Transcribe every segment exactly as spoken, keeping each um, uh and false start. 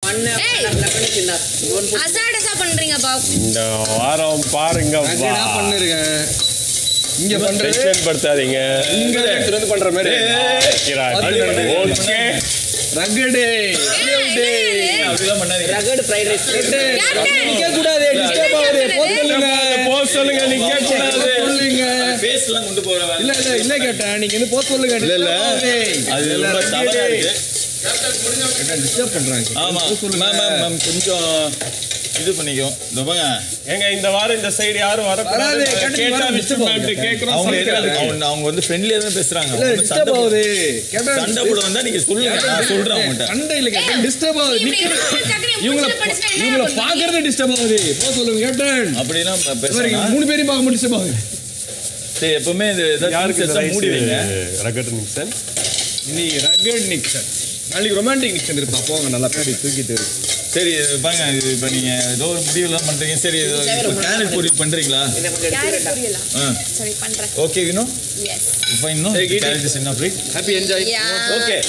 அசால்ட்டா பண்றீங்கப்பா. இந்த வாரம் பாருங்க நான் பண்ணிருக்கேன். இங்க பண்ற டென்ஷன் படுத்தாதீங்க. இங்க எடுத்து வந்து பண்ற மாதிரி. ஓகே. ரகடே. அப்படிலாம் பண்ணாதீங்க. Rugged fried rice. நிக்க கூடாது. டிஸ்டர்ப் ஆகுது. போஸ் சொல்லுங்க. போஸ் சொல்லுங்க. நிக்க கூடாது. சொல்லுங்க. ஃபேஸ்லாம் கொண்டு போறவா? இல்ல இல்ல இல்ல கேட்டா நீங்க வந்து போஸ் சொல்லுங்க. இல்ல இல்ல. அது ரொம்ப தவறா இருக்கு. கேட்டா டிஸ்டர்ப் பண்றாங்க. ஆமா. மேம் மேம் கொஞ்சம் இது பண்ணிக்கோ. நோங்க. ஏங்க இந்த வாரம் இந்த சைடு யாரும் வர கூடாது. கேட்டா டிஸ்டர்ப் ஆயிட்டு கேக்குறோம். அவங்க அவங்க வந்து ஃப்ரெண்ட்லியா தான் பேசுறாங்க. டிஸ்டர்ப் ஆகுது. கேட்டா சண்டை போட வந்தா நீங்க சொல்லுங்க. நான் சொல்றேன் உங்ககிட்ட. சண்டை இல்ல கேட்டா டிஸ்டர்ப் ஆகுது. இவங்கள இவங்கள பாக்குறது டிஸ்டர்ப் ஆகுது. போஸ் சொல்லுங்க கேட்டா. அப்படினா பேசுறீங்க. மூணு பேரும் பார்க்க முடிச்சு டிஸ்டர்ப் ஆகுது. சரி எப்பவுமே இந்த யாருக்கு மூடி வைங்க. Rugged Nixon. நீ ரகட் நிக்சன். நாளைக்கு ரொமான்டிக் நிக்சன் இருப்பா. போங்க நல்லா பேடி தூக்கிட்டு இருக்கு. சரி பாங்க இப்போ நீங்க ஏதோ ஒரு முடிவுலாம் பண்றீங்க. சரி கேரட் பொரியல் பண்றீங்களா? கேரட் பொரியலா? சரி பண்றேன். Okay you know? Yes. Fine no. Carrot is enough right? Happy enjoy. Okay.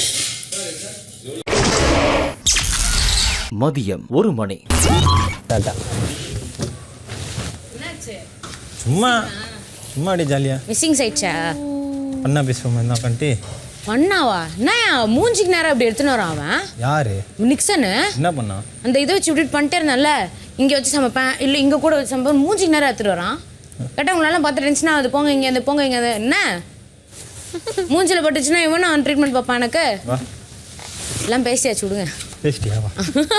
மதியம் ஒரு மணி. டாடா. என்னாச்சு? சும்மா சும்மா அடி ஜாலியா மிஸ்ஸிங் சைட்ஸா? பண்ணா பேசுவோம் என்ன பண்ணிட்டு பண்ணாவா? என்ன மூஞ்சிக்கு நேரம் அப்படி எடுத்துன்னு வரான் அவன்? யாரு? நிக்சனு. என்ன பண்ணா? அந்த இதை வச்சு விட்டுட்டு பண்ணிட்டே இருந்தான்ல, இங்கே வச்சு சமைப்பேன் இல்லை இங்கே கூட வச்சு சமைப்பேன், மூஞ்சிக்கு நேரம் எடுத்துட்டு வரான். கேட்டால் உங்களெல்லாம் பார்த்து டென்ஷன் ஆகுது. போங்க இங்கே அந்த போங்க இங்கே என்ன மூஞ்சில் பட்டுச்சுன்னா இவன் அவன் ட்ரீட்மெண்ட் பார்ப்பான். எனக்கு எல்லாம் பேசியாச்சு விடுங்க. பேசிட்டியாவா?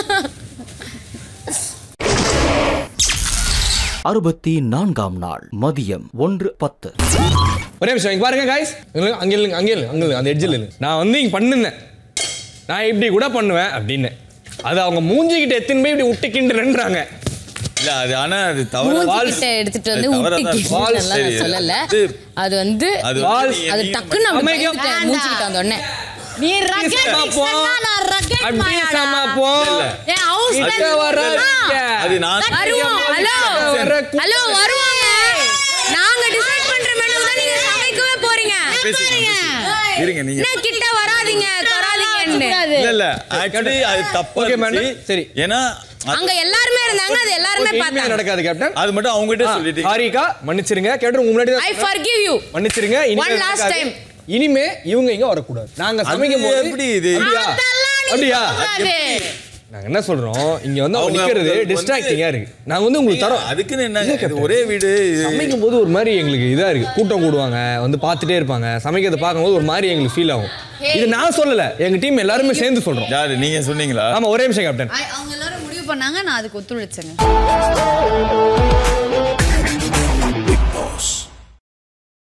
அறுபத்தி நான்காம் நாள் மதியம் ஒன்று பத்து. ஒரே விஷயம் இங்க பாருங்க காய்ஸ். அங்கே இல்லைங்க அங்கே இல்லை அங்கே அந்த எட்ஜில் இல்லை. நான் வந்து இங்கே பண்ணுனேன். நான் இப்படி கூட பண்ணுவேன் அப்படின்னு. அது அவங்க மூஞ்சிக்கிட்ட எத்தனை போய் இப்படி விட்டுக்கின்றன்றாங்க. இல்ல அது ஆனா அது தவறு. மூஞ்சிக்கிட்ட எடுத்துட்டு வந்து விட்டுக்கிட்டு சொல்லல. அது வந்து அது டக்குன்னு மூஞ்சிக்கிட்ட வந்த உடனே நீ ரகட் நான் ரகட் அப்படியே சமாப்போம். ஏ ஹவுஸ் வர அது நான் வருவோம். ஹலோ ஹலோ வருவாங்க. நாங்க டிசைட் பண்ற மெனு தான் நீங்க சமைக்கவே போறீங்க. இருங்க நீங்க என்ன கிட்ட வராதீங்க வராதீங்கன்னு. இல்ல இல்ல ஆக்சுவலி அது தப்பு. ஓகே மேடம் சரி. ஏனா அங்க எல்லாரும் இருந்தாங்க. அது எல்லாரும் பார்த்தாங்க. நடக்காது கேப்டன். அது மட்டும் அவங்க கிட்ட சொல்லிட்டீங்க. ஹாரிகா மன்னிச்சிருங்க. கேப்டன் உங்க முன்னாடி ஐ forgive you. மன்னிச்சிருங்க. One last time. இனிமே இவங்க இங்க வர கூடாது. நாங்க சமைக்கும் போது எப்படி இது? அப்படியா? நாங்க என்ன சொல்றோம் இங்க வந்து அவங்க நிக்கிறது டிஸ்ட்ராக்டிங்கா இருக்கு. நாங்க வந்து உங்களுக்கு தரோம். அதுக்குன்னு என்ன ஒரே வீடு சமைக்கும் போது ஒரு மாதிரி எங்களுக்கு இதா இருக்கு. கூட்டம் கூடுவாங்க வந்து பார்த்துட்டே இருப்பாங்க. சமைக்கிறத பார்க்கும்போது ஒரு மாதிரி எங்களுக்கு ஃபீல் ஆகும். இது நான் சொல்லல. எங்க டீம் எல்லாருமே சேர்ந்து சொல்றோம். யாரு நீங்க சொன்னீங்களா? ஆமா ஒரே நிமிஷம் கேப்டன். அவங்க எல்லாரும் முடிவு பண்ணாங்க. நான் அதுக்கு ஒத்துழைச்சேங்க.